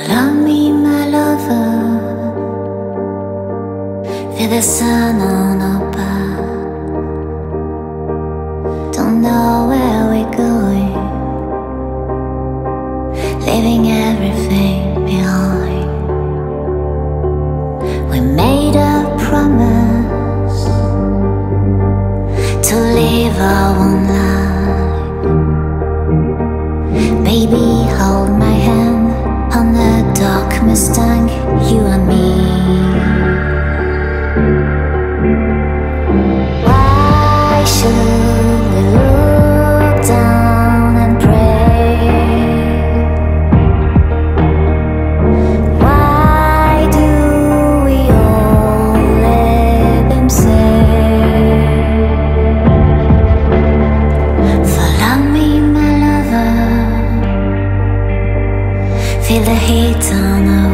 Follow me, my lover. Feel the sun on our back. Don't know where we're going, leaving everything behind. We made a promise to live our own life. Baby, hold my hand on the dark Mustang, you and me. Why should we look down and pray? Why do we all let them say? Follow me, my lover. Feel the heat on our